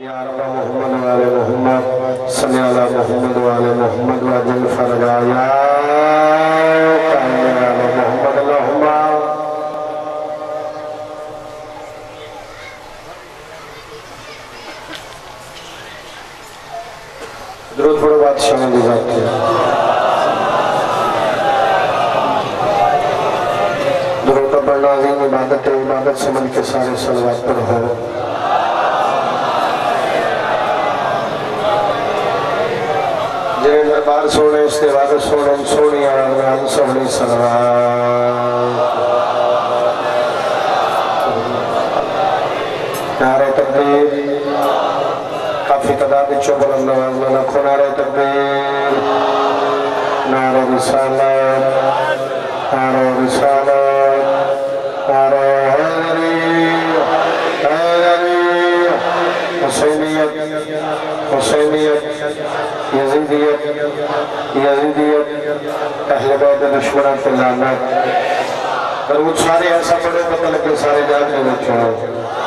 یا رب محمد و آل محمد صلی اللہ محمد و آل محمد و جل فرجا یا قائم آل محمد اللہم درود پڑھو بادشاہ دی ذات کی درود پڑھنا عظیم عبادت سمجھ کے سارے صلوات پر ہو جنہیں دربار سوڑے استعباد سوڑے سوڑی آرام سوڑی صلوات نعرہ تکبیر کافی تعداد بچوں بلند نواز میں لکھو نعرہ تکبیر نعرہ رسالت نعرہ رسالت نعرہ حیدری حسینیت یزیدیت اہل بیت دشمنان کے لعنت درود سارے ایسا پڑھے پتہ لگے سارے جاتے میں چھوڑو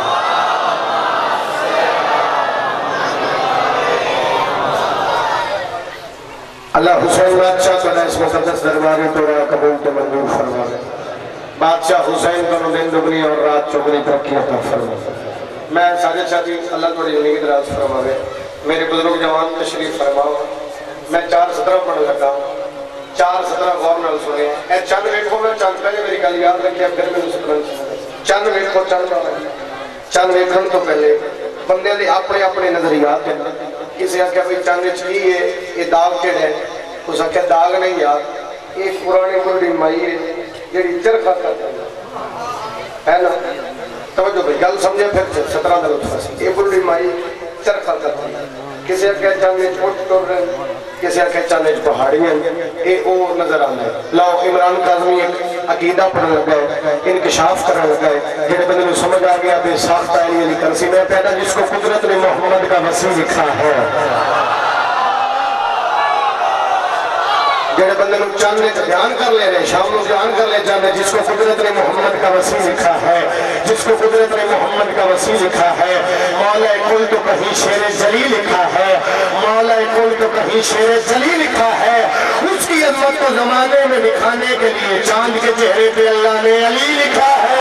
اللہ حسین بادشاہ کو اس مقدس درباری توڑا قبول کے منظور فرما دے بادشاہ حسین کو دن دگنی اور رات چگنی ترقی عطا فرما میں ساجد شاہ جی اللہ توڑی زندگی دراز فرما دے میرے بزرگ جوان تشریف فرماؤ میں 4 سطرہ پڑھ لگا 4 سطرہ غور نال سنے اے چند ویکھو میں چند پہلے میری گل یاد رکھیا پھر میں سطرہ چند ویکھو چند ویکھن تو پہلے بندے دے اپنے نظریات ہیں کسی آکھا بھی چاندے چلی ہے یہ داغ کے ہے اس آکھا داغ نہیں یاد یہ پرانی پرانی مائی ہے جیڑی چرخہ کرتا ہے نا توجہ بھئی گل سمجھے پھر 17 دل اتفاسی یہ پرانی مائی چرخہ کرتا ہے کسی آکھا چاندے چھوٹ کر رہے ہیں کسی آکھا چاندے پہاڑی ہیں یہ او نظر آنا ہے لاؤ عمران کاظمی ایک عقیدہ پڑھنے لگا ہے انکشاف کرنے لگا ہے جنہیں بندے میں سمجھ آگیا بے ساختہ علی علی کرسی میں پیدا جس کو قدرت نے محمد کا وسیع لکھا ہے جنہیں بندے میں چاندے بیان کر لے رہے شام لوگ بیان کر لے چاندے جس کو قدرت نے محمد کا وسیع لکھا ہے جس کو قدرت نے محمد کا وسیع لکھا ہے مولا کل تو کہیں شیر جلی لکھا ہے مولا کل تو کہیں شیر جلی لکھا ہے اس کی عظمت کو زمانے میں دکھانے کے لیے چاند کے چہرے پہ اللہ نے علی لکھا ہے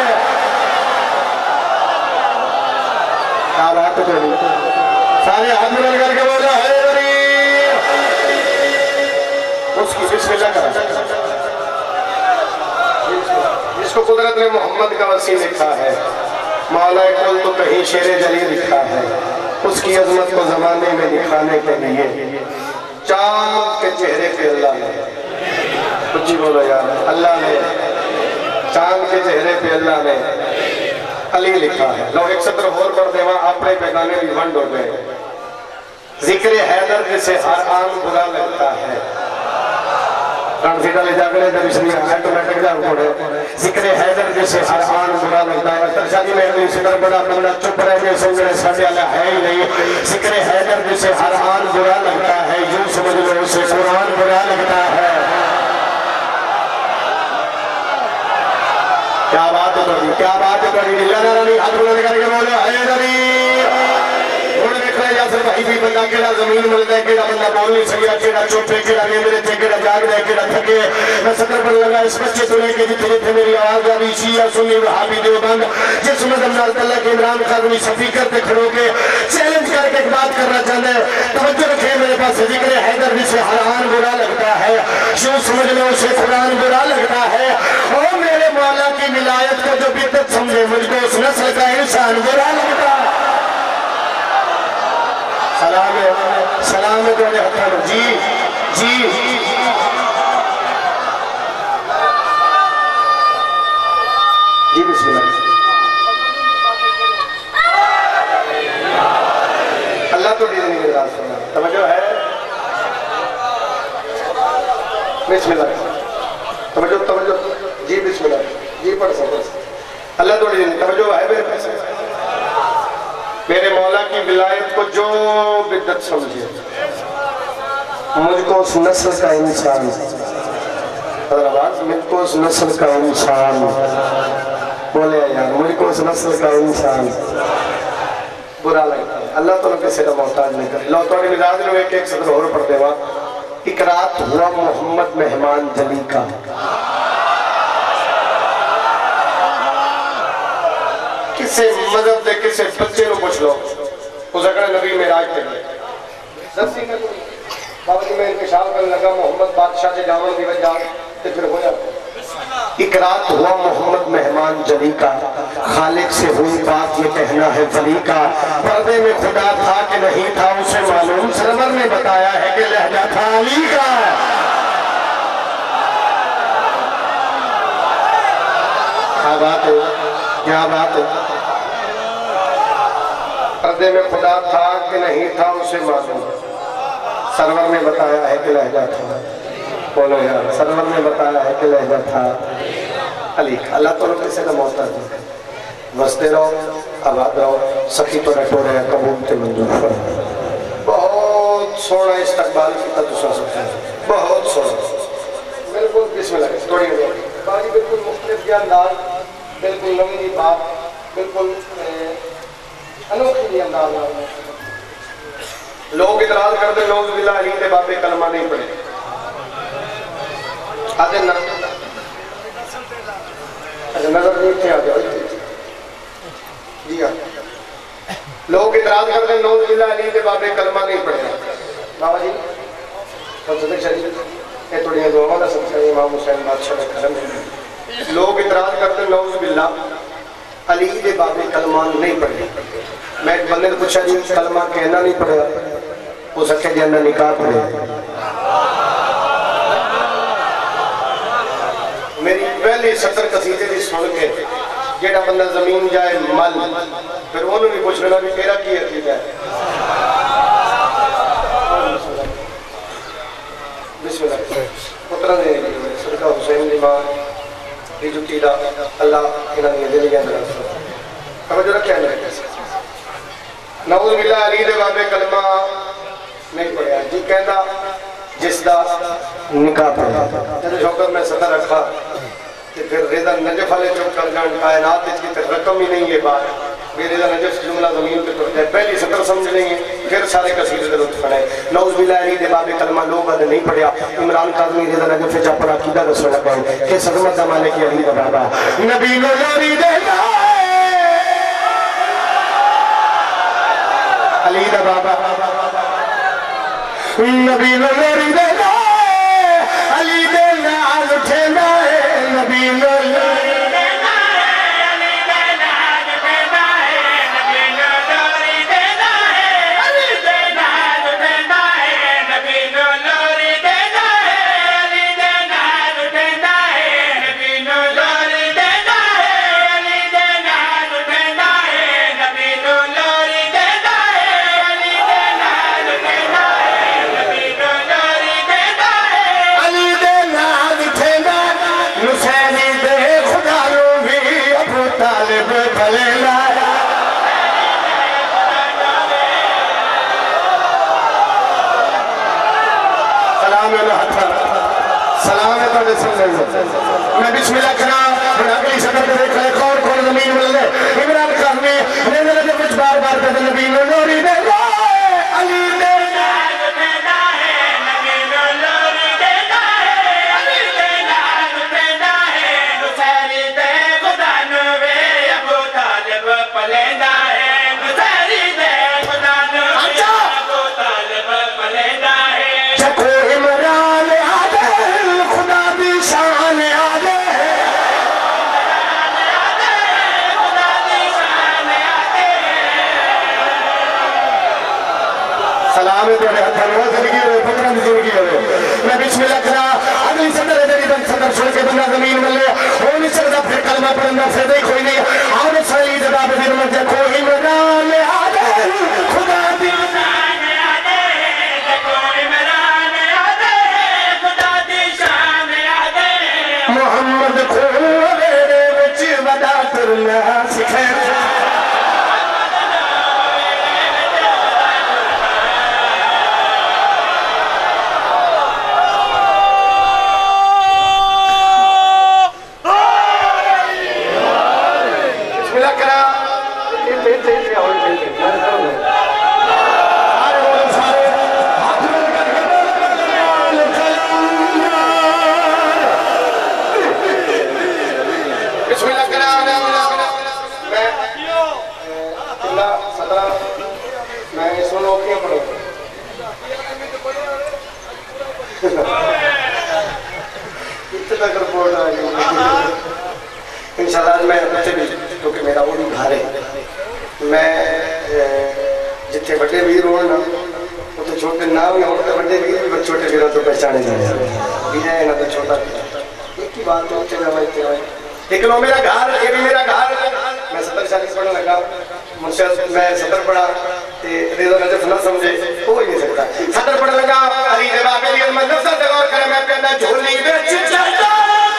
کیا بات کریں سارے ہاتھ میں کر کے بولا ہے اس کی بسم اللہ کرا جس کو قدرت نے محمد کا وسیع لکھا ہے مولا کل تو کہیں شیر جلی لکھا ہے اس کی عظمت کو زمانے میں دکھانے کے لیے چاند کے چہرے پہ اللہ نے کچھ بولو یار اللہ نے چاند کے چہرے پہ اللہ نے علی لکھا ہے لو ایک سطر اور پڑھ دے وہاں اپنے پیغانے بھی ونڈ ہو گئے ذکر حیدر جسے ہر آن برا لگتا ہے کان سیدھا لے جا کرے در اسلیے آٹومیٹک جا پڑے ذکر حیدر جسے ہر آن برا لگتا ہے ترشادی میں اپنی صدر بڑا بندہ چپ رہنے سنگرے ساڑھے اللہ ہے ہی نہیں ذکر حیدر جسے ہر آن برا لگتا ہے یوں سمجھ لو اسے قرآن برا لگتا ہے کیا بات کری کیا بات کری اللہ نرانی حد بلند کر کے بولے حیدری انہوں نے کہا یاسر بھائی بھی بندہ کیڑا زمین ملتا ہے کیڑا بندہ بول نہیں سکیا کیڑا چوپے کیڑا نیمرے تھے کیڑا جاگ دے کیڑا تھکے میں صدر پر لگا اس بچے تو لے کے جتنے جتنے میری آواز جاری شیعہ سنی وحابی دیوبند جس مدن اللہ کے عمران کاظمی سفیکر پہ کھڑو کے چیلنج کر کے ایک بات کرنا چاہتے ہیں توجہ رکھے میرے پاس ذکر حیدر جسے حران برا لگتا ہے شو سمجھ لو اسے قرآن برا لگتا ہے اور میرے مولا کی ولایت کو جو بدت سمجھے مجھ کو اس نسل کا انسان برا لگتا ہے سلام ہے دوڑے حقر جی جی جی بسم اللہ اللہ تو دیدنی کے راز سنا توجہ ہے بسم اللہ توجہ جی بسم اللہ جی پڑھ سکتے اللہ تو دیدنی توجہ ہے میرے پیسے میرے مولا کی ولایت کو جو بدت سمجھے مجھ کو اس نسل کا انسان مجھ کو اس نسل کا انسان بولے یار مجھ کو اس نسل کا انسان برا لگتا ہے. اللہ تو کسی کا محتاج نہیں کرے. لو تھوڑی مزاج لو ایک صدر اور پڑھ دے. اقرات ہوا محمد مہمان جلی کا. کسے مذہب دے کسے بچے نو پوچھ لو اس اکڑے نبی معراج تے گئے. درسی کا بابا جی میں انکشاف کرنے لگا محمد بادشاہ سے جاون دی وجہ تے پھر ہو جاتا. اقرات ہوا محمد مہمان جلی کا. خالق سے ہوئی بات یہ کہنا ہے ولی کا. پردے میں خدا تھا کہ نہیں تھا اسے معلوم. سرور نے بتایا ہے کہ لہجہ تھا علی کا. کیا بات ہے, کیا بات ہے. پردے میں خدا تھا کہ نہیں تھا اسے معلوم. سرور نے بتایا ہے کہ لہجہ تھا. بولو یار, سرور نے بتایا ہے کہ لہجہ تھا علی کا. اللہ تو کسی کا محتاج نہیں. وستے رہو, آباد رہو, سخی تو رٹو رہے قبول تے منظور فرمائے. بہت سونا استقبال کیتا دوسرا سکتا ہے, بہت سونا. بالکل بسم اللہ تھوڑی ہو جائے باجی. بالکل مختلف یا انداز, بالکل نوی بات, بالکل انوکھی دی انداز. لوگ اعتراض کرتے لوگ باللہ علی دے بابے کلمہ نہیں پڑھے. آتے نا اچھا نظر نہیں تھے. آتے جی ہاں, لوگ اعتراض کرتے ہیں نوز باللہ علی دے بابے کلمہ نہیں پڑھے. بابا جی صدق شریف یہ تھوڑی دعا کا سب سے امام حسین بادشاہ کا کرم ہے. لوگ اعتراض کرتے ہیں نوز باللہ علی دے بابے کلمہ نہیں پڑھے. میں ایک بندے نے پوچھا جی کلمہ کہنا نہیں پڑھا, وہ سکے جی اندر نکاح پڑھے. میری پہلی 70 قصیدے دی سن کے جیڑا بندہ زمین جائے مل پھر انہوں نے پوچھ لینا بھی تیرا کی عقیدہ ہے. بسم اللہ. پترہ نے صدقہ حسین دی ماں دی جو قیدہ اللہ انہوں نے دل گیا اندر توجہ رکھے ہیں. نعوذ باللہ علی دے بابے کلمہ نہیں پڑھیا. جی کہنا جس دا نکاح پڑھا جب شوکر میں صدر رکھا کہ پھر رضا نجف والے چوک کر جان کائنات اس کی تک رقم ہی نہیں ہے بات. بے رضا نجف جملہ زمین پہ پڑھتے ہیں. پہلی صدر سمجھ نہیں ہے پھر سارے قصیدے دے لطف پڑھے. نعوذ باللہ علی دے بابے کلمہ لوگ ادھر نہیں پڑھیا. عمران کاظمی رضا نجف جا پڑھا عقیدہ رسول لگا کہ صدمت زمانے کی علی دا بابا نبی نو لوری دے علی دا بابا نبی نو لوری دے علی دے نال اٹھینا ہے. نبی نو لوری دے علی دے نال اٹھینا ہے. نبی نو لوری دے علی دے نال اٹھینا ہے. نبی نو لوری دے علی دے نال اٹھینا ہے. نبی نو لوری دے علی دے نال اٹھینا ہے. نبی نو لوری دے علی دے نال اٹھینا ہے. نبی نو لوری دے علی دے نال اٹھینا. نسینی دے خدا رو بھی ابو طالب بھلے لایا. سلام ہے سلام ہے تو سن لیں. میں بسم اللہ کرا بنا کے صدر پہ دیکھ رہے کون زمین مل لے. عمران کاظمی نے جو کچھ بار بار کہتے نبی نو لوری دے علی دے نال اٹھینا ہے. نبی نو لوری دے علی دے نال اٹھینا ہے. نسینی دے خدا نو وے ابو طالب پلینا ہے. نسینی دے خدا نو وے ابو طالب پلینا ہے. جکو عمران آدھے خدا دی شان آدھے خدا دی شان آدھے. سلام ہے تیرے ہتھا نوہ زندگی ہوئے پتران زندگی ہوئے. میں بسم اللہ کرا اگلی صدر ہے جنی بند صدر چھوڑ کے بندہ زمین ملے وہ نہیں سکتا پھر کلمہ پڑھنا پھر دے کوئی نہیں. آنے سالی جدا پہ دن مجھے کوئی عمران آدھے خدا دی شان آدھے. کوئی عمران آدھے خدا دی شان آدھے. محمد کو میرے بچ ودا کرنا سکھے. بسم اللہ کرا میں سنو کیا پڑھو اتنا کر پڑھ رہا ہے انشاءاللہ آج میں بچے بھی کیونکہ میرا وہ بھی گھر ہے میں جتنے بڑے ویر ہونا وہ تو چھوٹے نہ ہوئے ہوتے بڑے ویر بھی چھوٹے ویروں تو پہچانے جائے بھی ہے نا تو چھوٹا ایک ہی بات تو اچھے جمعیتے ہوئے لیکن وہ میرا گھر یہ بھی میرا گھر میں 70 شادی پڑھنے لگا مرشد میں 70 پڑھا ریضا نجف نہ سمجھے ہو ہی نہیں سکتا 70 پڑھنے لگا علی دے باپے لیے میں نفسہ دغور کرے میں پہنا جھولی بچ چلتا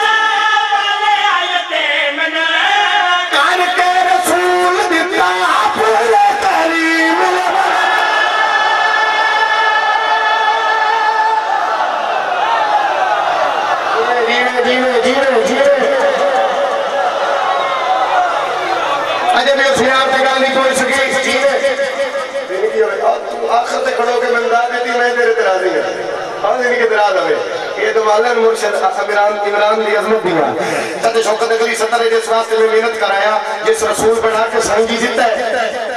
کان کے رسول دیتا پورے تعلیم جیوے جیوے جیوے اجے بھی اس یار سے گل نہیں کوئی سکی جیوے آخر سے کھڑو کے منداد دیتی میں تیرے ترازی ہے ہاں دن کے تراز ہوئے یہ تو والن مرشد عمران دی عظمت دیا تد شوکت اگلی 70 جس واسطے میں محنت کرایا جس رسول بڑھا کے سنگی زدہ ہے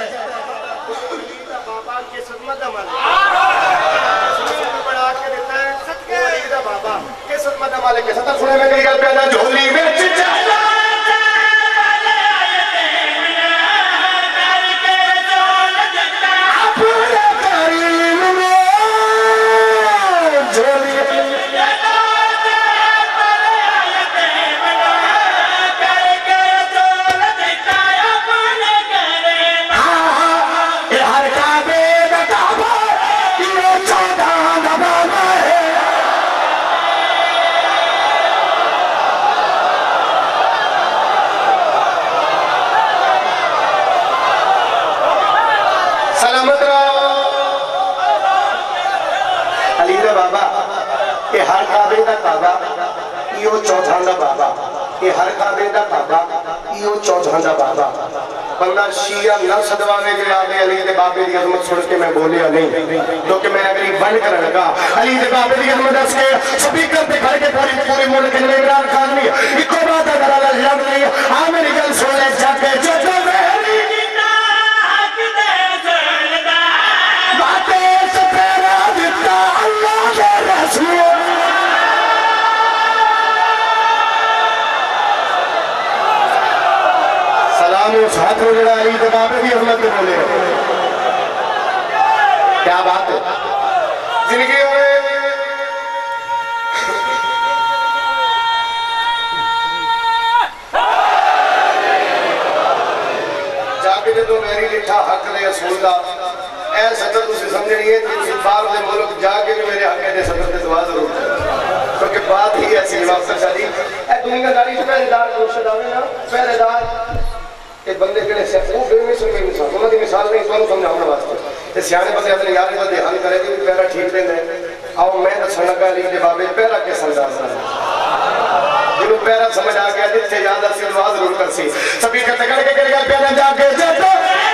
بابا کے صدمت عمل رسول بڑھا کے دیتا ہے صدقے علیدہ بابا کے صدمت عمل کے 70 سنے میں کئی گل پیدا جھولی میں چچا یہ چوتھان دا بابا یہ ہر کعبے دا بابا یہ چوتھان دا بابا بندہ شیعہ نہ صدوانے کے آدھے علی دے بابے دی عظمت سن کے میں بولیا نہیں کیونکہ میں اگلی بند کرنے لگا علی دے بابے دی عظمت اس کے سپیکر پہ کھڑ کے پوری ملک نے عمران خان نہیں ایک بات اگر اللہ یاد نہیں آ میری گل سن لے جا کے جو میری باتیں سے پیرا دیتا اللہ کے رسول اس ہاتھ میں جڑا علی دے بابے بھی حرمت کے بولے کیا بات ہے زندگی ہوئے جا کے جو میری لکھا حق دے اصول دا اے صدر تُسی سمجھ نہیں ہے کہ بار دے ملک جا کے جو میرے حق دے صدر دے دعا ضرور کیونکہ بات ہی ایسی امام سر شادی اے دنیا داری سے پہلے دار مرشد آوے نا پہلے دار ایک بندے کڑے سے وہ بے مثال بے مثال انہوں نے مثال نہیں تو سمجھاؤں واسطے تے سیانے بندے اپنے یار کو دھیان کرے کہ پہلا ٹھیک دے آؤ میں دسن لگا علی دے بابے پہلا کیسا انداز ہے جنہوں پہلا سمجھ آ گیا جتنے یاد اسی دعا ضرور کر سی سبھی کرتے کر کے گل پہلا جا کے جاتا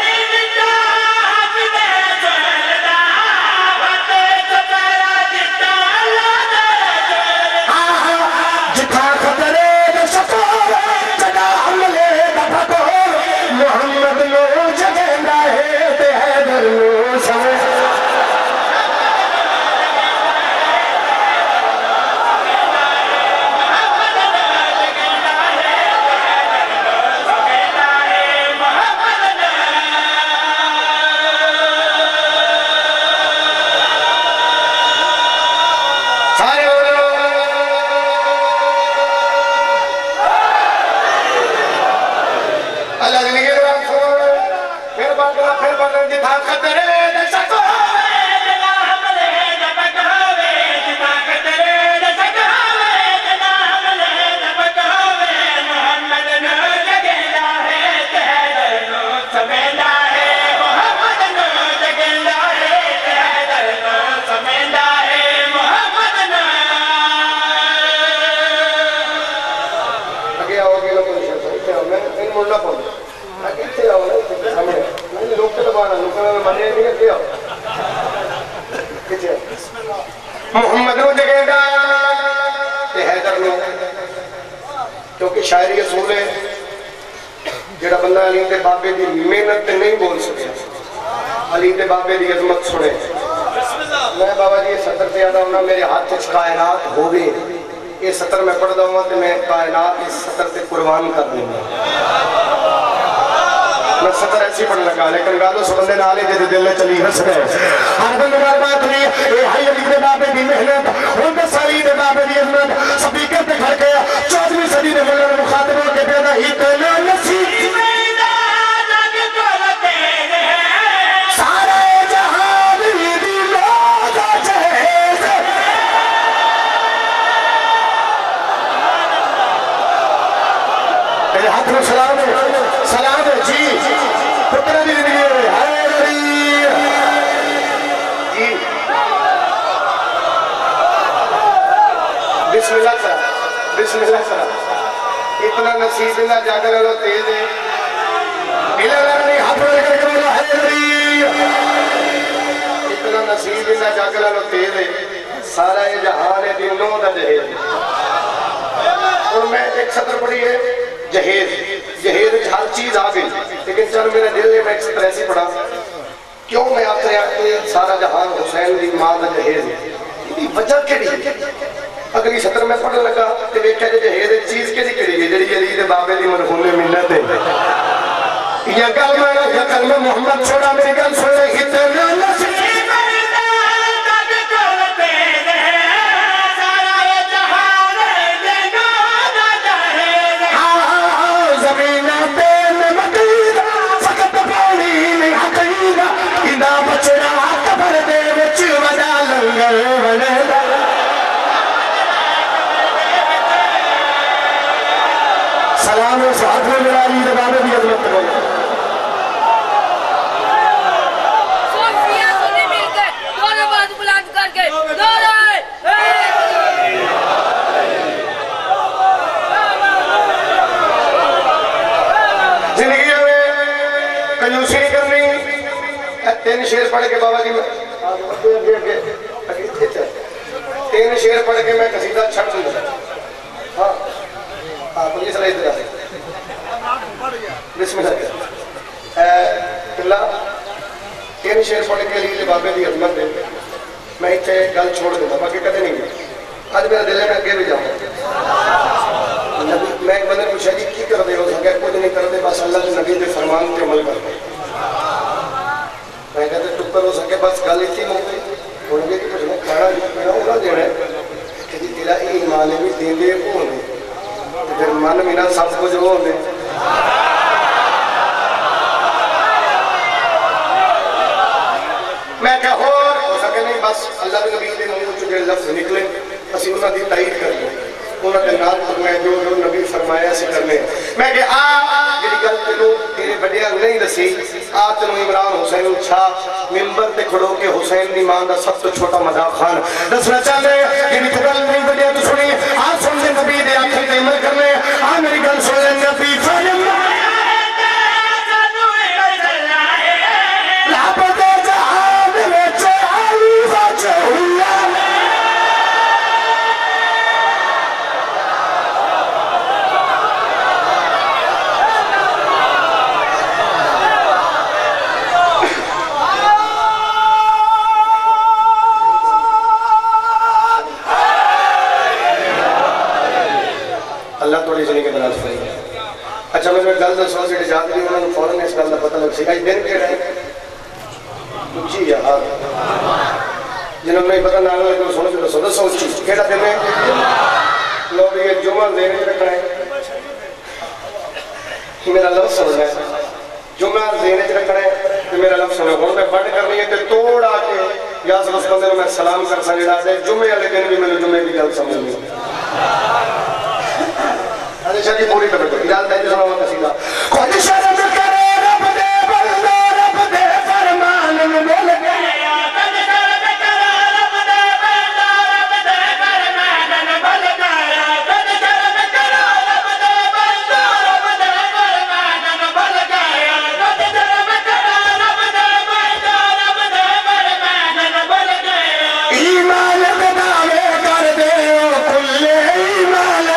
محمد نو جگہ گا تے حیدر نو کیونکہ شاعری اصول ہے جڑا بندہ علی دے بابے دی محنت تے نہیں بول سکتا علی دے بابے دی عظمت سنے میں بابا جی سطر پہ آدھا ہونا میرے ہاتھ چھ کائنات ہوگے یہ سطر میں پڑھ دوں گا تو میں کائنات اس سطر پہ قربان کر دوں گا میں سطر ایسی پڑھ لگا لیکن گالو سبندے نالے جے دل میں چلی ہس گئے ہر بند بات نہیں اے ہائی علی دے بابے دی محنت ان دے سالی دے بابے دی عظمت سپیکر پہ کھڑ گیا 14ویں صدی دے ملن مخاطبوں کے پیدا ہی کہنا نصیب سلام سلام جی پترہ دی زندگی ہے ہائے علی جی بسم اللہ سرا بسم اللہ سرا اتنا نصیب اللہ جاگر اللہ تیز ہے اللہ نے ہاتھ میں کر کے ہائے علی اتنا نصیب اللہ جاگر اللہ تیز ہے سارا یہ جہان دنوں دا جہیز اور میں ایک سطر پڑھی ہے جہیز جہیز ہر چیز آگئی لیکن چل میرے دل میں ایکسپریسی پڑھا کیوں میں آپ سے سارا جہان حسین دی ماں دا جہیز ہے یہ وجہ کیڑی ہے اگلی سطر میں پڑھ لگا کہ دیکھا جہیز چیز کیڑی کیڑی ہے جڑی علی دے بابے دی مرحوم منت ہے یہ کل میں محمد چھوڑا میری گل سن لے اتنا نصیب سلام و سعادت میں میرا علی دبابے بھی عظمت کرو صوفیہ سنی مل کے دونوں بات بلند کر کے نعرہ زندگی میں کنجوسی نہیں کرنی 3 شعر پڑھ کے بابا جی میں 3 شعر پڑھ کے میں قصیدہ چھڑ دوں ہاں پولیس علیہ السلام بسم اللہ اللہ 3 شعر پڑھ کے علی بابے دی عظمت دے میں اتنے گل چھوڑ دوں گا باقی کدے نہیں گیا آج میرا دل ہے میں اگے بھی جاؤں میں ایک بندے پوچھا جی کی کر دے ہو سکے کچھ نہیں کر دے بس اللہ کے نبی کے فرمان کے عمل کر دے میں کہتے ٹکر ہو سکے بس گل اتنی موقع ہونے گے کہ کچھ میں کھانا پینا انہوں دینا ہے کہ جی تیرا ایمان بھی دین دے وہ ہونے پھر من مینا سب کچھ وہ ہونے میں کہ ہو سکے نہیں بس اللہ کے نبی دے منہ چکے لفظ نکلے اسی انہوں نے تائید کر لیں انہوں نے نام فرمایا جو نبی فرمایا سے کرنے میں کہ جڑی گل تینوں تیرے بڑیاں نہیں دسی تینوں عمران حسین اچھا ممبر تے کھڑو کے حسین دی ماں دا سب تو چھوٹا مدا خان دسنا چاہتے جڑی تو گل نہیں بڑیاں تو سنی سن دے نبی دے آخر تے عمل کرنے میری گل سن لے نبی فرمایا اچھا میں گل دسو جڑے جاتے ہیں انہوں نے فوراً اس گل کا پتہ لگ سکا دن کہڑا ہے اچھی یار جنہوں نے پتہ نہ لگے تو سنو دسو دسو اچھی کہڑا دن ہے لوگ یہ جمعہ دینے رکھنا ہے میرا لفظ سمجھنا ہے جمعہ دینے رکھنا ہے تو میرا لفظ سمجھنا ہے میں بڑھ کرنی ہے کہ توڑ آ کے یا سب اس بندے میں سلام کر سکتا ہے جمعے والے دن بھی میں نے جمعے کی گل سمجھنی شاہ جی پوری طرح تو اجازت ہے جو سنا ہوا قصیدہ خود شرم کرے رب دے بندہ رب دے فرمان میں بول گیا خود شرم کرے رب دے بندہ رب دے فرمان میں بول گیا خود شرم کرے رب دے بندہ رب دے فرمان میں بول گیا خود شرم کرے رب دے بندہ رب دے فرمان میں بول گیا ایمان کے دعوے کر دے کل ایمان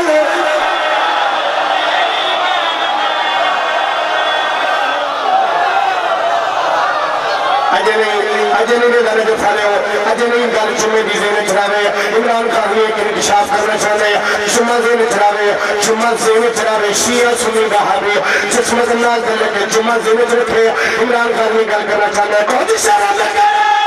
اجے اجے نہیں گل جو پھلے ہو اجے نہیں گل جمعے دی ذہن چڑھاوے عمران خان نے ایک انکشاف کرنا چاہتے جمعہ ذہن چڑھاوے جمعہ ذہن چڑھاوے شیعہ سنی وہابی جس مدنال دل کے جمعہ ذہن چڑھے عمران خان نے گل کرنا چاہتا ہے کون اشارہ لگا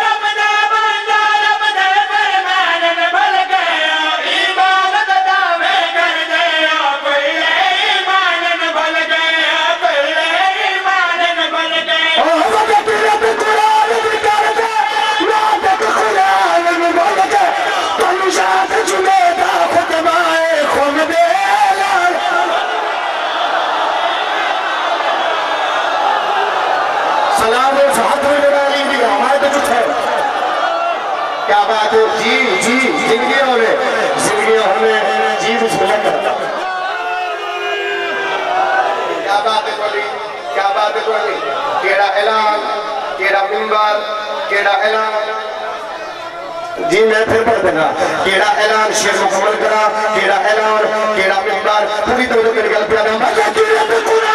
کیا بات ہے جی زندگی ہونے جی بسم اللہ کرتا کیا بات ہے کوئی کیڑا اعلان کیڑا منبر کیڑا اعلان جی میں پھر پڑھ دینا کیڑا اعلان شیر مکمل کرا کیڑا اعلان کیڑا منبر پوری طرح کے گل پیادا مجھے کیڑا پہ قرآن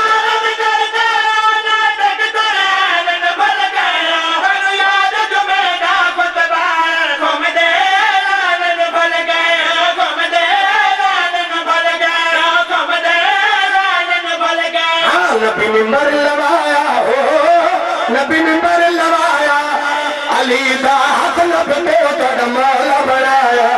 نبی ممبر لوایا ہو نبی ممبر لوایا علی دا حق نب دے تڑ مولا بڑھایا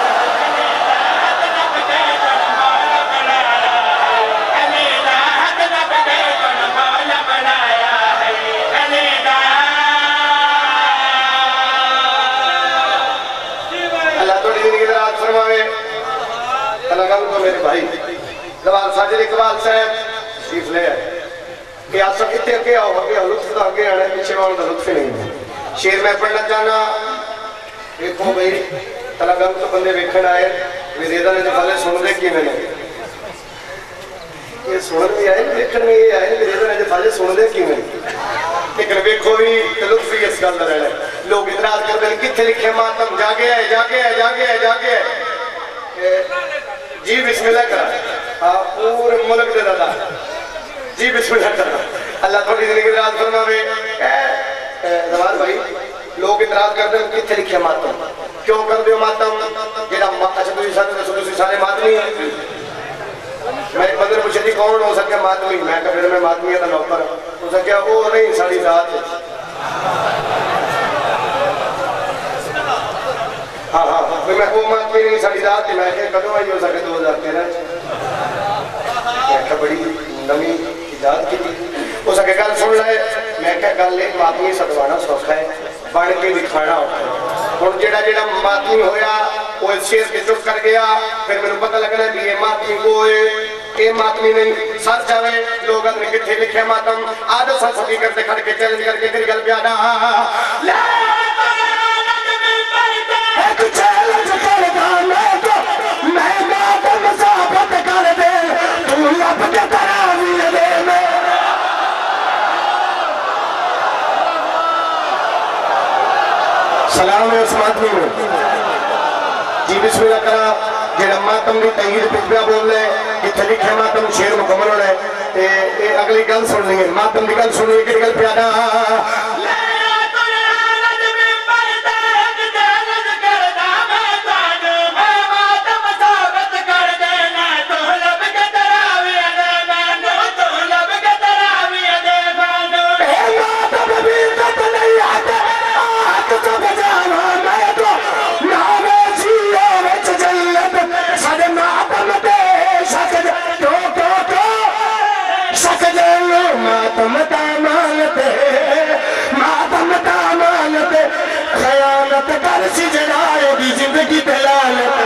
اللہ توڑی زندگی درات فرماوے اللہ کا تو میرے بھائی زبان ساجد اقبال صاحب شریف لے آئے کہ آپ سب اتنے اگے آؤ لطف تو اگے آنے پیچھے والوں کا لطف نہیں شیر میں پڑھنا چاہنا دیکھو بھئی تلگم تو بندے ویکھن آئے وزیدہ نے پہلے سن دے کی میں نے یہ سن بھی آئے ویکھن میں یہ آئے وزیدہ نے پہلے سن دے کی میں نے لیکن ویکھو بھی لطف ہی اس گل رہے لوگ اتراز کرتے ہیں کتنے لکھے ماتم جاگے ہے جی بسم اللہ کرا پورے ملک دے دادا جی بسم اللہ کرنا اللہ تھوڑی زندگی راز فرماوے زمان بھائی لوگ اتراز کرتے ہیں کتنے لکھے ماتم کیوں کر دیو ماتم جیڑا اچھا دوسری سارے ماتمی ہیں میں مندر مشہدی کون ہو سکے ماتمی میں کبھر میں ماتمی ہے تا نوکر ہو سکے وہ نہیں ساڑی ذات ہے ہاں میں وہ ماتمی نہیں ساڑی ذات ہے میں کہ کدوں آئی ہو سکے 2013 میں کہ بڑی نمی ایجاد کی ہو سکے گل سن لائے میں کہ گل ایک ماتمی سدوانا سوکھا ہے بڑھ کے دکھانا ہوتا ہے اور جیڑا ماتمی ہویا وہ اس شیر کے چپ کر گیا پھر میں نے پتہ لگنا ہے کہ یہ ماتمی کوئے یہ ماتمی نہیں سچ جاوے لوگ اپنے کتھے لکھے ماتم آدھا ساتھ سبھی کرتے کھڑ کے چیلنج کر کے تیری گل پیانا لا ایک چیلنج کر گانے کو میں ماتم ثابت کر دے تو لب کے تراوی دے میں سلام ہے اس ماتمی میں جی بسم اللہ کرا جیڑا ماتم دی تحید پچھبیا بول لے کہ لکھے ماتم شیر مکمل ہونا ہے اگلی گل سن لیں گے ماتم دی گل سن لیں گے گل پیانا خیانت کر سی جڑائے دی زندگی دلالت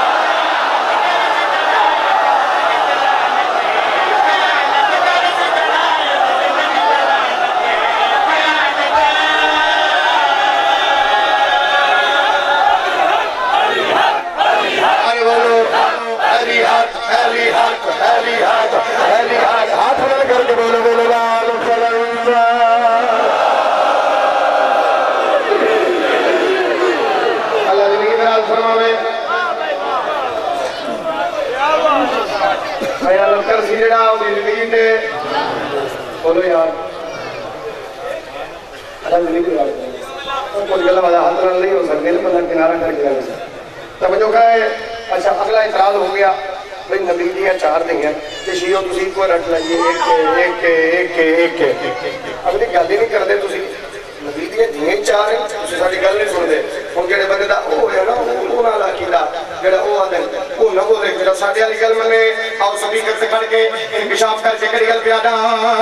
ارے بولو علی حق ہاتھ بول کر کے بولو بولو لال فلنزا خیال کر سی جڑا ہوئی زندگی تے بولو یار اللہ زندگی بات اللہ والا حضر نہیں ہو سکتے مطلب کنارہ کر کے لگے توجہ کرے اچھا اگلا اعتراض ہو گیا بھئی نبی دیاں 4 دیاں تے شیعو تسی کوئی رٹ لائیے ایک اگلی گل ہی نہیں کرتے تسی نبی دیاں 4 ہیں تسی ساری گل نہیں سن دے ہن جڑے بندے دا او ہے نا او نال عقیدہ جڑا او آدن او نہ بولے جڑا ساڈے والی گل منے آؤ سپیکر تے کھڑ کے انکشاف کر کے کڑی گل پیادا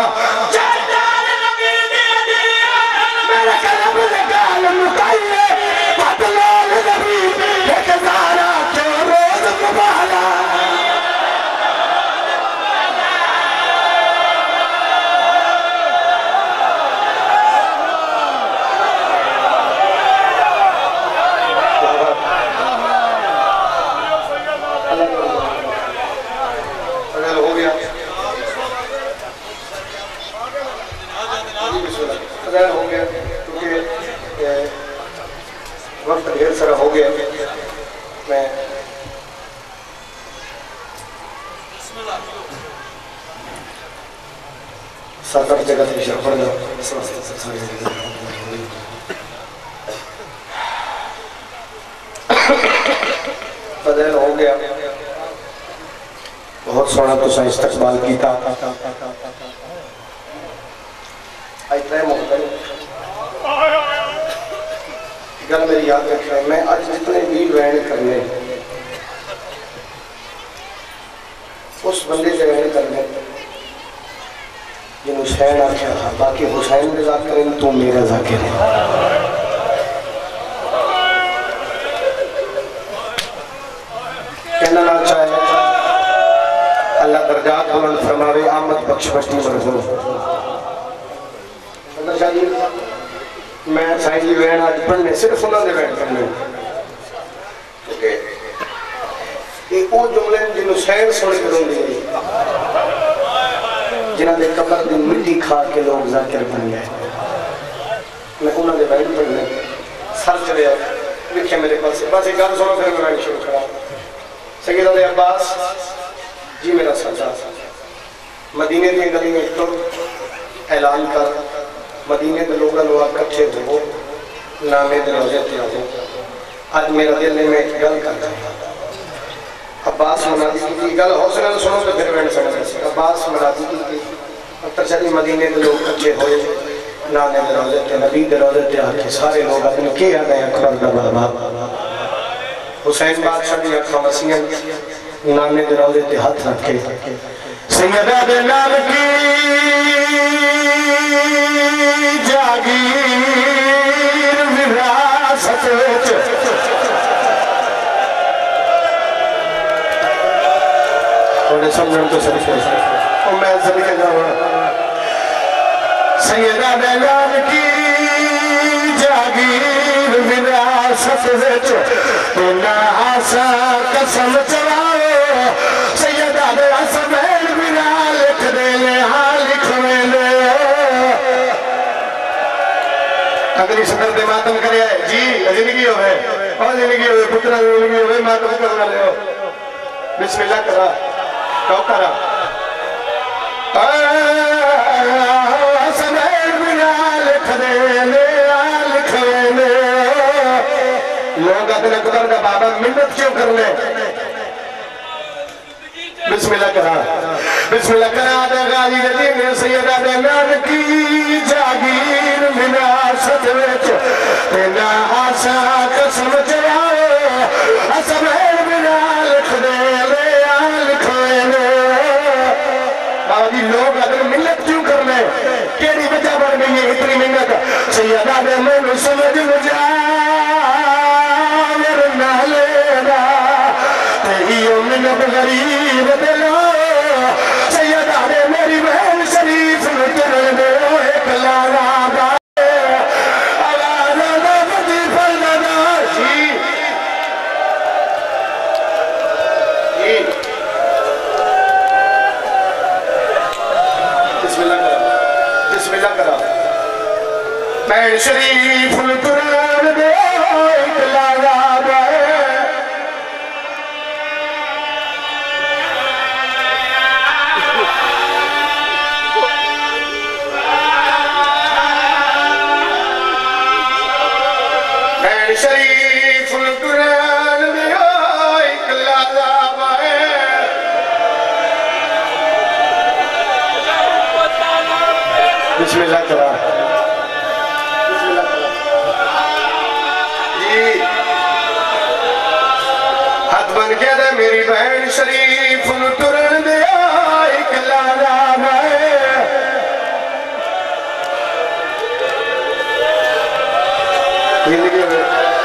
میرا کلام لگال مکائیے بدلال نبی ایک زارا کیوں روز مبالا ہو گیا کیونکہ وقت ڈھیر سارا ہو گیا میں سات آٹھ جگہ تشریف پڑھ جاؤں فضیل ہو گیا بہت سونا تو سا استقبال کیتا اتنا محترم گل میری یاد رکھنا میں آج جتنے بھی وین کرنے اس بندے سے وین کرنے جن حسین آکھا تھا باقی حسین میں ذاکر ہیں تو میرا ذاکر ہے کہنا نہ چاہے اللہ درجات بلند فرماوے آمد بخش بشتی مرحوم میں سائن جی وین آج پڑھنے صرف انہوں نے وین کرنے کیونکہ ایک وہ جملے جن حسین سوڑے کروں دی جنہاں نے قبر دن مٹی کھا کے لوگ ذاکر بن گئے میں انہوں نے وین پڑھنے سر چلے آئے لکھے میرے پاس بس ایک گل سنو پھر میں وین شروع کرا سید علی عباس جی میرا سجا مدینے دی گلی میں تو اعلان کر مدینے کے لوگوں لوگ کٹھے ہو نامے دے روزے تے آجو آج میرا دل میں ایک گل کر رہا ہے عباس منادی کی گل حوصلہ سنو تو پھر میں سمجھ سکتا عباس منادی کی اکتر چلی مدینے کے لوگ کٹھے ہوئے نامے دے روزے تے نبی دے روزے تے آجو سارے لوگ اپنے کی یاد ہے اکبر دا بابا حسین بادشاہ دی اکھا مسیحن نامے دے روزے تے ہاتھ رکھے سیدہ دے نام کی جاگیر وراثت وچ انہیں سمجھن تو سب سے اور میں صدقے جاؤں سیدہ بیلان کی جاگیر وراثت وچ بنا آسا قسم چلاؤ سیدہ بیلان سمیل بنا لکھ دے لے ہاں لکھ میں لے اگر اس صدر دے ماتم کرے آئے جی زندگی ہوئے اور زندگی ہوئے پترہ زندگی ہوئے ماتم کرنا لے ہو بسم اللہ کرا تو کرا سمیل بنا لکھ دے لے لکھ لے لوگ اپنے قدر کا بابا منت کیوں کر لے بسم اللہ کرا بسم اللہ کرا دے غالی دین سیدہ دے نان کی جاگیر مناست وچ تینا آسا قسم چلاؤ اسمیر بنا لکھ دے لے لکھ لے بابا جی لوگ اگر ملت کیوں کر لے کیڑی وجہ بڑھ گئی ہے اتنی منت سیدہ دے میں سمجھ مجا ورنہ لینا تیئیو منت غریب دلو سیدہ دے میری بہن شریف نتر دے ایک لالا دا آوانا فتی فردادا جی جی بسم اللہ کرا بسم اللہ کرا بہن شریف نتر دے ایک لالا دا بین شریف نکرین دیا اکلا دابائے بسم اللہ کرا جی ہاتھ بن کے دے میری بین شریف نکرین دیا اکلا دابائے زندگی میں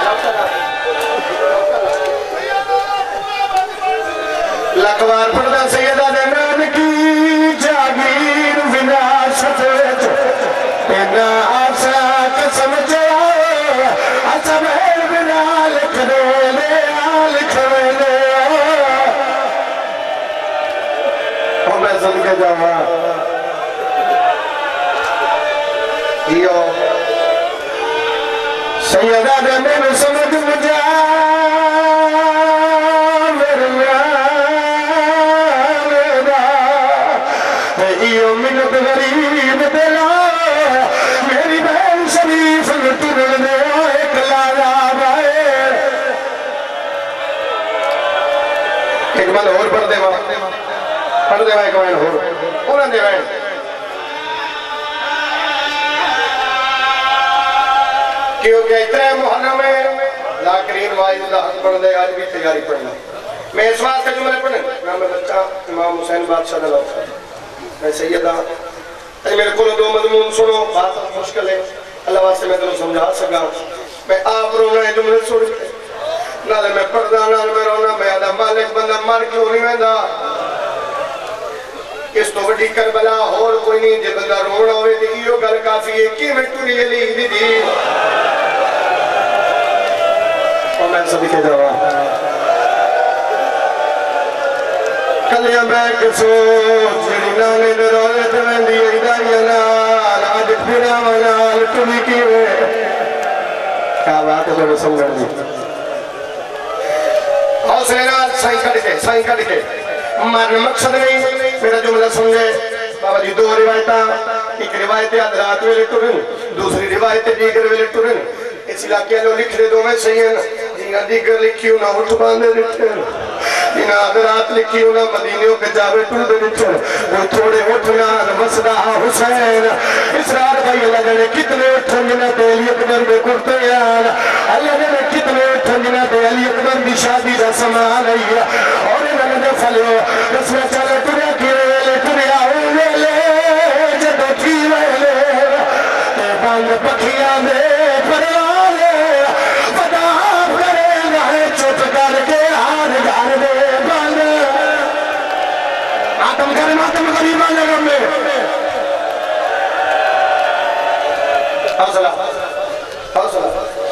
لکوار پردہ سیدہ دینان کی جاگیر وناست ویچ اینا آسا قسم چاہو آسا بہر بنا لکھنے لے لکھنے لے اور میں سن کے جاؤں یہ سیدہ دے میں سمجھ مجھا ایو منت غریب دلا میری بہن شریف نٹرن دے ایک لالا بائے ایک بار اور پڑھ دے وہاں ایک بار اور انہوں دے وہاں کیونکہ اتنے محرم ہے لاکرین واحد اللہ حق پڑھ دے آج بھی تیاری پڑھنا میں اس واسطے جملے پڑھنے نام بچہ امام حسین بادشاہ دلہ میں سیدہ اج میرے کو دو مضمون سنو بات مشکل ہے اللہ واسطے میں تنہوں سمجھا سکا میں آپ رونا ہے جملے سن کے نالے میں پردہ نال میں رونا میں آدھا مالک بندہ مار کیوں نہیں میں دا اس تو بڑی کربلا اور کوئی نہیں جب بندہ رونا ہوئے تھی یہ گل کافی ہے کی میں ٹوری علی دی دی اور میں صدقے جاؤں کلیاں بیک سوچ جڑی نانے درولت ویندی ایدائی نال آج پھرا منال ٹوری کیوے کیا بات ہے جو سمجھر دی حوصلے نال سائیں کٹ کے مارنے مقصد نہیں میرا جملہ سمجھے بابا جی دو روایتاں ایک روایت حضرات ویلے ٹرن دوسری روایت دیگر ویلے ٹرن اس علاقے لو لکھ دے دو میں صحیح ہے جنہاں دیگر لکھیوں نہ اٹھ باندے لکھتے ہیں جنہاں حضرات لکھیوں نہ مدینیوں کے جاوے ٹر دے لکھتے ہیں وہ تھوڑے اٹھنا مسدہ حسین اسرار بھائی اللہ جانے کتنے اٹھن جنہ دے علی اکبر بے کرتے ہیں اللہ جانے کتنے اٹھن جنہ دے علی اکبر بھی شادی دا سمان ہے اور انہوں نے فلیو اس میں چلے ٹریا کیوے ٹریا ہوئے جدو کی ویلے بانگ پکھیاں دے پروالے ودا کرے رہے چپ کر کے ہار گھر دے بانگ ماتم کرے ماتم غریبان لگم میں حوصلہ حوصلہ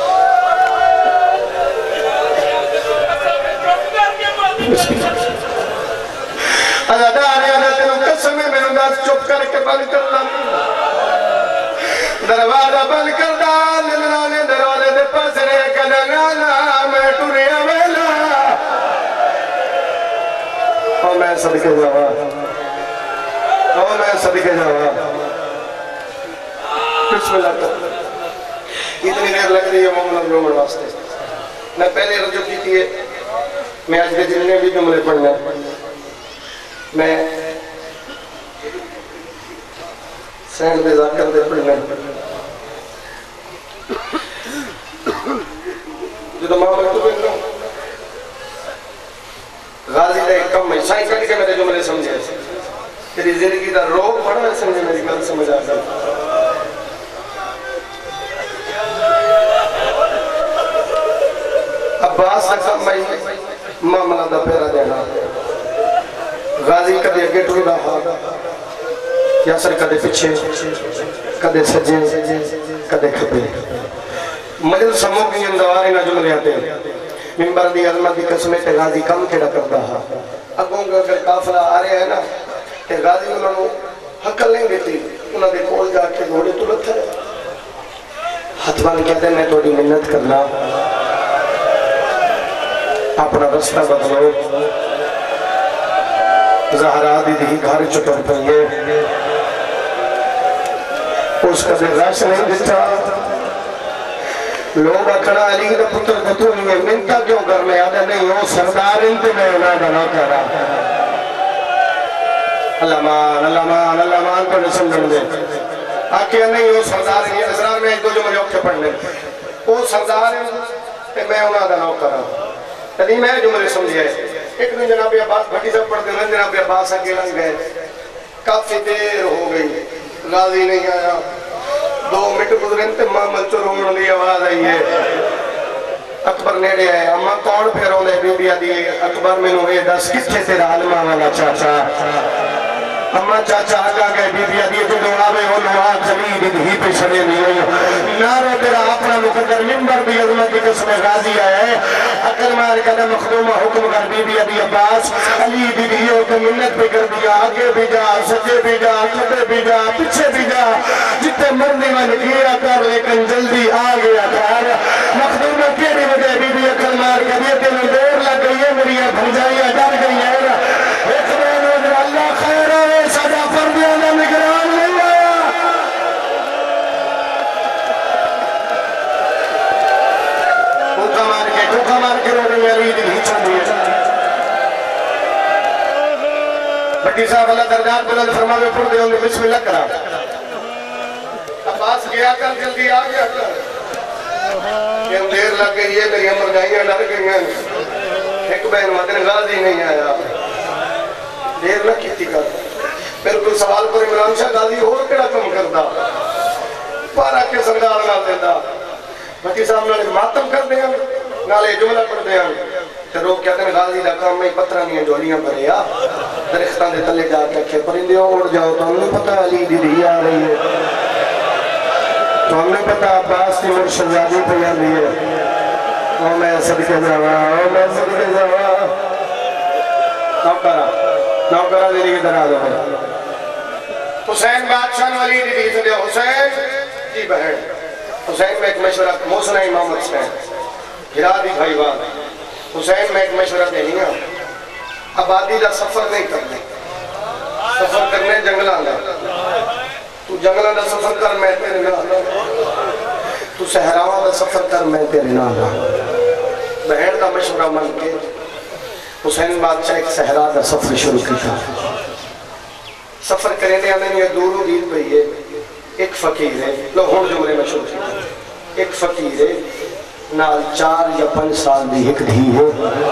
ادھار تینوں قسم ہے میں انداز چپ کر کے بند کر لا دروازہ بند کر دا لنرانے دروازے دے پاس رہے کدنانا میں ٹوریا ویلا اور میں صدقے جاوا اور میں صدقے جاوا بسم اللہ کرتا اتنی دیر لگ رہی ہے مومن رومن واسطے میں پہلے رجوع کی تھی میں آج کے جلنے بھی جملے پڑھنا میں سینڈ دے ذاکر دے پڑھنا جو تو ماں مکتوب ہے غازی دے کم میں سائن کر کے میرے جملے سمجھے تیری زندگی دا روح پڑھا ہے سمجھے میری گل سمجھ آگا عباس دا کم میں معاملہ دا پیرا دینا غازی کدے اگے ٹوئی دا ہاتھ یاسر کدے پچھے کدے سجے کدے کھپے مجل سمو کی اندواری نہ جملے آتے ممبر دی علمت دی قسمیں تے غازی کم کھڑا کرتا ہا اگوں گا اگر کافلہ آ رہے ہیں نا تے غازی انہوں نے حقل نہیں دیتی انہوں نے کول جا کے گھوڑے تلت ہے حتمان کہتے ہیں میں توڑی منت کرنا اپنا رستہ بدلو زہرا دی دی گھر چٹر پہیے اس کا دے راش نہیں دیتا لوگ اکڑا علی کا پتر تو نہیں ہے منتا کیوں کرنے آدھا نہیں ہو سردار انتے میں انہاں کا نہ کرا اللہ مان کو نہیں سمجھن دے آکے نہیں ہو سردار یہ اسرار میں ایک دو جو مجھے اوکے پڑھنے وہ سردار ہیں میں انہاں کا نہ کرا تدیم ہے جو مجھے سمجھے ایک دن جناب عباس بھٹی صاحب پڑھتے ہیں جناب عباس اکیلا گئے کافی دیر ہو گئی غازی نہیں آیا 2 منٹ گزرن تے ماں منچو رومن دی آواز آئی ہے اکبر نیڑے آئے اما کون پھیروں دے بی بی آدھی اکبر میں نوے 10 کتھے تیرا علمہ والا چاچا اما چاچا آگا گئے بی بی آدھی تو دعاوے ہو نوا جلیل ہی پہ شڑے نہیں ہوئی نارو تیرا اپنا مقدر منبر بھی عظمت کی قسم غازی آئے اکر مار کدھا مخدومہ حکم کر بی بی آدھی عباس علی بی بی ہو تو منت پہ کر دیا آگے بھی جا سجے بھی جا کھٹے بھی جا پچھے بھی جا جتے مرنی من کیا کر لیکن جلدی آگیا کر مخدومہ کیڑی وجہ بی بی اکر مار کدھا تینوں دیر لگ گئی ہے میری بھنجائیاں ڈر گئی ہے ایک دن وجہ اللہ خیر ہے سجا فردیاں نے نگران نہیں آیا ٹوکا مار کے رو رہی علی دل ہی چل دیئے بٹی صاحب اللہ درجات بلند فرماوے پڑھ دے ہوں گے بسم اللہ کرا عباس گیا کر جلدی آگیا کر کہ ہم دیر لگ گئی ہے میری امر جائیاں ڈر گئی ہیں ایک بہن مدن غازی نہیں آیا دیر نہ کیتی کر بالکل سوال پر عمران شاہ غازی اور کڑا کم کردا پارا کے سردار نہ دیتا بٹی صاحب نے ماتم کر دیا نالے جملہ پڑھ دیا تو روک کہتے ہیں غازی دا کام میں پترہ نہیں جولیاں بھریا درختان دے تلے جا کے پرندے اڑ جاؤ تو ہم نے پتا علی دی آ رہی ہے تو ہم نے پتا عباس کی مرشد زادی پہ آ رہی ہے او میں صدقے جاوا او میں صدقے جاوا نوکرہ دیری کی طرح دو حسین بادشاہ علی دی سے دیا حسین جی بہن حسین میں ایک مشورہ موسنہ امام حسین ہرادی بھائی بات حسین میں ایک مشورہ دینی ہے آبادی دا سفر نہیں کرنے سفر کرنے جنگلان دا تو جنگلان دا سفر کر میں تیرے نہ تو صحراواں دا سفر کر میں تیرے نہ بہن دا مشورہ من کے حسین بادشاہ ایک صحرا دا سفر شروع کیا سفر کرنے آنے یہ دورو دید پہ یہ ایک فقیر ہے لو ہون جملے میں شروع کیا ایک فقیر ہے نال 4 یا 5 سال بھی ایک دھی ہے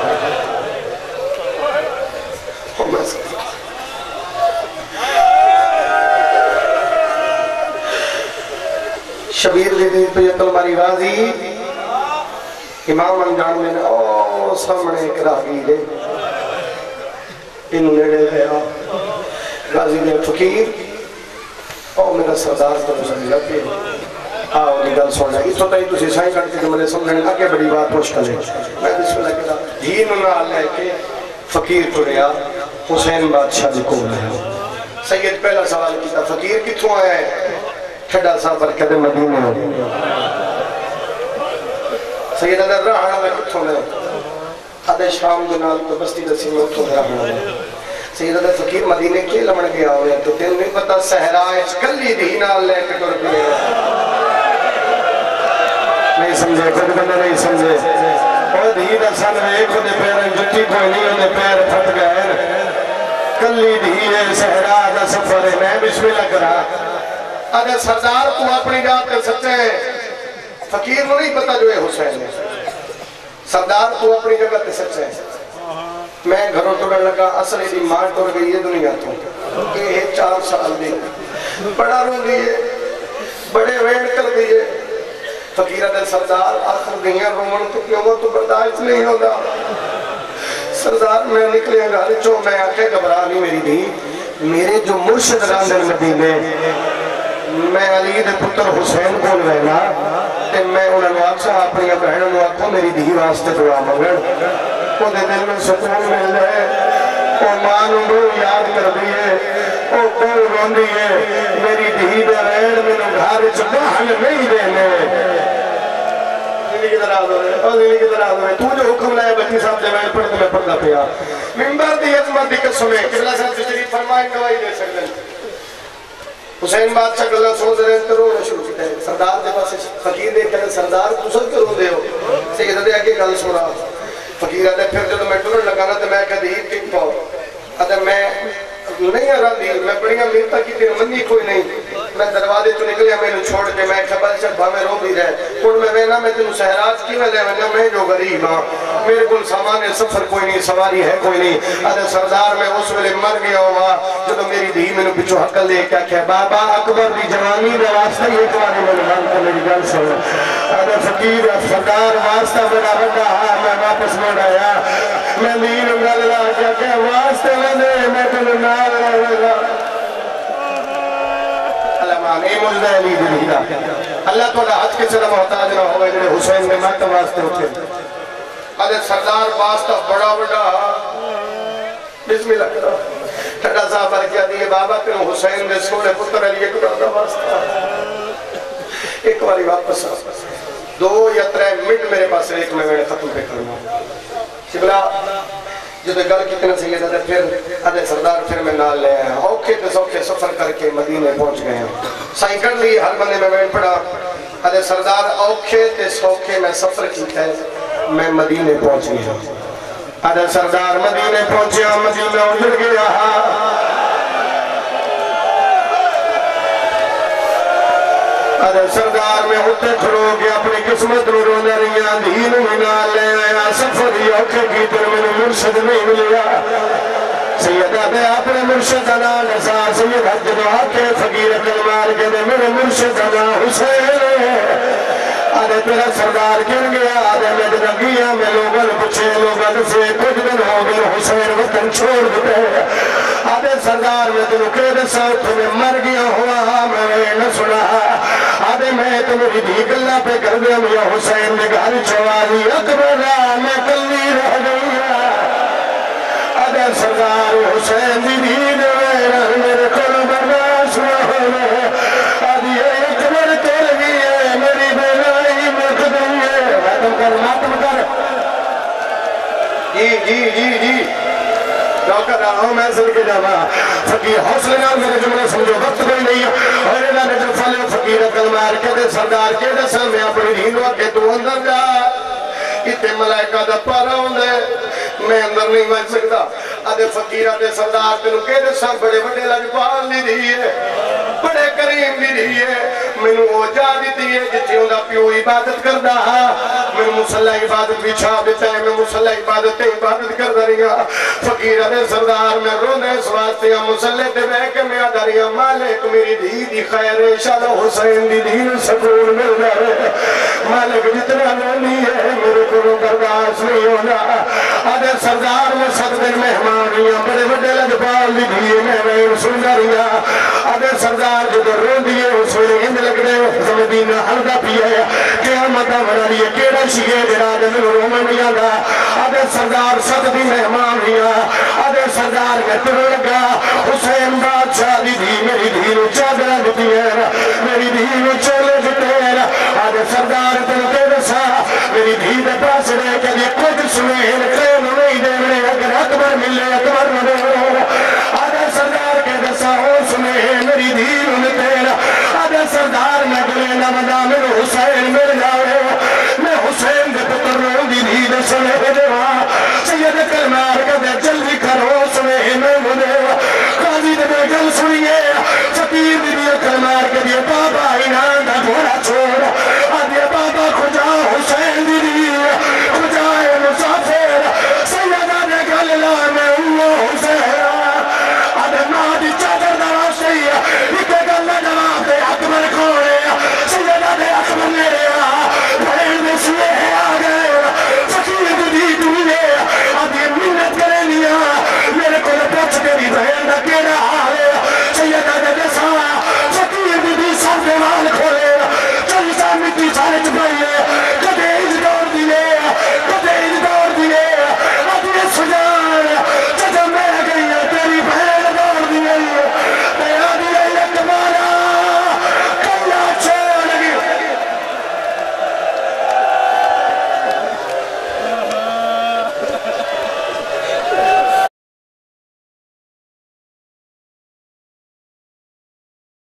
شبیر دید پہ یہ تلماری غازی امام انجان میں نے او سامنے ایک راہگیر ہے انہوں نے لے گیا غازی نے فقیر او میرا سردار تو سمجھا کہ آؤ نگل سونا اس وقت تو سیسائی کرتے کہ مجھے سمجھنے آگے بڑی بات مشکل ہے میں بسم اللہ کہتا دین انہا لے کے فقیر پڑیا حسین بادشاہ جی کو لیا سید پہلا سوال کیتا فقیر کتوں آیا ہے کھڑا صاحب برکت مدینہ سید ادھر رہا میں کتوں لے آدھے شام جنال تو بستی دسی میں اتوں رہا سید ادھر فقیر مدینہ کے لمن گیا ہوئے تو تین نہیں پتا سہرائے کلی دینال لے کے ٹر گئے نہیں سمجھے خود بندہ نہیں سمجھے اور دید اصل میں خود پیرن جتی کوئی نہیں ہونے پیر پھٹ گئے کلی دید سہرا دا سفر ہے میں بسم اللہ کرا اگر سردار کو اپنی جات کر سکتے ہیں فقیر کو نہیں پتا جو ہے حسین ہے سردار کو اپنی جگہ کر سکتے ہیں میں گھروں توڑا لگا اصل ایدی ماں توڑ گئی ہے دنیا تو کہ 4 سال دی بڑا رو دیئے بڑے ویڑ کر دیئے فقیرہ دے سردار آخر گئیاں رومن تو کیوں تو برداشت نہیں ہوگا سردار میں نکلے گا چو میں آکے گھبرا نہیں میری دی میرے جو مرشد راندر مدینے میں علی دے پتر حسین کو رہنا تے میں انہوں نے آکسا اپنی بہنوں نے آکھو میری دی واسطے دعا مگر وہ دے دل میں سکون مل جائے وہ ماں نو یاد کر دیئے وہ کوئی رون دیئے میری دی دے رہن میں نو گھار چباہن نہیں دینے دلی کی طرح دو رہے اور دلی کی طرح دو رہے تو جو حکم لائے بچی صاحب جوائن پڑھتے میں پڑھتا پیا ممبر دی عظمت دی قسمیں قبلہ صاحب تشریف فرمائیں گواہی دے سکتے حسین بادشاہ گلہ سوچ رہے ہیں تو رونا شروع کیتا ہے سردار دے پاس فقیر دیکھ کر سردار تسل کروں دے ہو سید دے آگے گل سنا فقیر آدھے پھر جب میں ٹرن لگانا تو میں کہا دیر کن پاؤ آدھے میں نہیں آ رہا دیر میں بڑی امیرتا کی تیرے منی کوئی نہیں میں دروازے تو نکلیا میں نے چھوڑ کے میں خبر چل بھا رو بھی رہے کون میں وینا میں تنو سہراج کی وجہ میں جو غریب ہاں میرے کل سامان سفر کوئی نہیں سواری ہے کوئی نہیں آدھے سردار میں اس ویلے مر گیا ہوا جب میری دھی میں نے پچھو حقل دے کیا کہ بابا اکبر دی جوانی دا واسطہ یہ تمہاری ملمان کو میری گل سن آدھے فقیر سردار واسطہ بڑا بڑا میں واپس موڑ آیا میں دین گل لا کیا کہ واسطہ لے میں تنو نال رہا مجدہ علی دلیدہ اللہ تعالیٰ حج کے صدر محتاج نہ ہوئے جنہیں حسین نے مات واسطے اٹھے حضرت سردار واسطہ بڑا بڑا بسم اللہ کرو ٹھٹا صاحب کیا دیئے بابا تنو حسین دے سوڑے پتر علی ایک بڑا واسطہ ایک باری واپس 2 یا 3 منٹ میرے پاس ایک میں ختم پہ کرنا شبلہ جو تو گل کتنا سید ہے پھر آدھے سردار پھر میں نال لے آیا اوکے تے سوکے سفر کر کے مدینے پہنچ گئے ہیں سائیں کر لی ہر بندے میں بیٹھ پڑا آدھے سردار اوکے تے سوکے میں سفر کی ہے میں مدینے پہنچ گیا آدھے سردار مدینے پہنچیا مدینے اجڑ گیا آدھے سردار میں ہوتے کھڑو گیا اپنی قسمت رو رونے رہیاں دین منا لے آیا سفر ہی اوکے کی تر میں نے مرشد نہیں ملیا سید آدھے اپنے مرشد انا نسا سید حج دو آکے فقیر کلمار کے دے میرے مرشد انا حسین آدھے تیرا سردار کن گیا آدھے میں دنگیا میں لوگوں پچھے لوگوں سے کچھ دن ہو گئے حسین وطن چھوڑ دے آدھے سردار میں تنو کے دے ساتھ میں مر گیا ہوا میں نہ سنا آدھے میں تو میری دیکھ اللہ پہ کر دیا میا حسین نے گھر چوالی اکبرہ میں کلی رہ گیا آدھے سردار حسین دی دید میرے کل برداشت نہ ہوئے آدھے اکبر کر گئی میری بلائی مت گئی ماتم کر جی کر رہا ہوں میں سن کے جانا فقیر حوصلے نہ میرے جملے سمجھو وقت کوئی نہیں اور اللہ نے جو فلے فقیر کلمار کے دے سردار کے دے سر میں اپنی دینوں کے تو اندر جا کتے ملائکہ دا پارا ہوں دے میں اندر نہیں بچ سکتا آدھے فقیر آدھے سردار تنو کے دے سر بڑے بڑے لجپال لی دیئے بڑے کریم لی دیئے میں وہ جا دیتی ہے جتی ہوں دا پیو عبادت کر دا میں مسلح عبادت بھی چھاپ دیتا ہے میں مسلح عبادت کر دا رہی ہوں فقیر آدھے سردار میں رونے اس واسطے ہم مسلح دے بے کے میں آدھا رہی ہوں مالک میری دی خیر شاہ حسین دی دین سکون مل رہے مالک جتنا رونی ہے میرے کو برداشت نہیں ہونا آدھے سردار میں 7 دن مہمان رہی ہوں بڑے بڑے لجپال دی دیئے میں سن رہی ہوں آدھے سردار جو در رون دیئے اس ویلے ہند لگ رہے زمدین حلدہ پیئے قیامتہ منا لیے کیڑا شیئے جناد من رومن نہیں آدھا آدھے سردار 7 دن مہمان رہی ہوں آدھے سردار میں تر لگا حسین بادشاہ دی دی میری دھینو چادرہ دیتی ہے میری دھینو چولے دیتے ہیں آدھے سردار تن کے دسا میری دھی دے پاس رہے کہ یہ کچھ سنے قیم نہیں دے میرے اگر اکبر ملے اکبر نہ دے آدھے سردار کے دسا ہو سنے میری دھی نہ تیرا آدھے سردار میں گلے نہ مدامن حسین مل جاوے